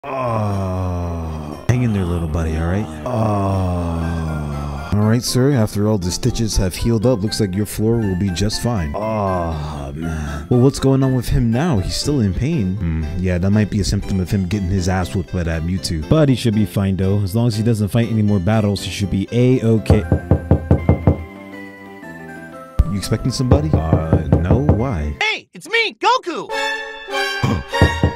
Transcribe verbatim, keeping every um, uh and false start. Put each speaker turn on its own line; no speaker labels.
Oh. Hang in there, little buddy, alright? Oh. Alright, sir. After all the stitches have healed up, looks like your floor will be just fine. Oh, man. Well, what's going on with him now? He's still in pain. Hmm. Yeah, that might be a symptom of him getting his ass whooped by that Mewtwo. But he should be fine, though. As long as he doesn't fight any more battles, he should be A-okay. You expecting somebody? Uh, no? Why?
Hey, it's me, Goku!